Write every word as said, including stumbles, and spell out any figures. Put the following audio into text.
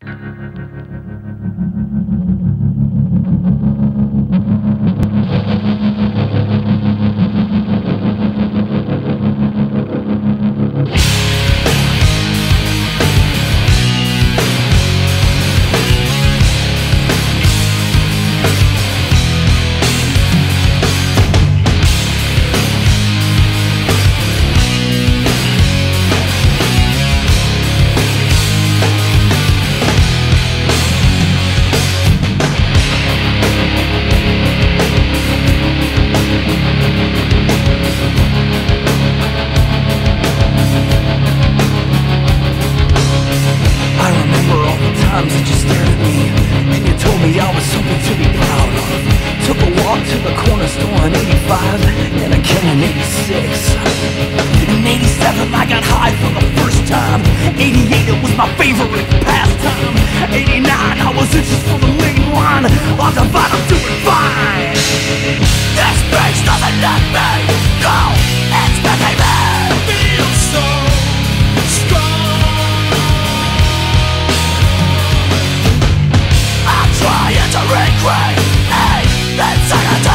That you stared at me and you told me I was something to be proud of. Took a walk to the corner store in eighty-five and again in eighty-six. In eighty-seven I got high for the first time. eighty-eight it was my favorite pastime. eighty-nine I was itching for the main line. On the bottom doing fine. This bitch doesn't let me go. It's making me feel so strong. Trying to recreate a insanity.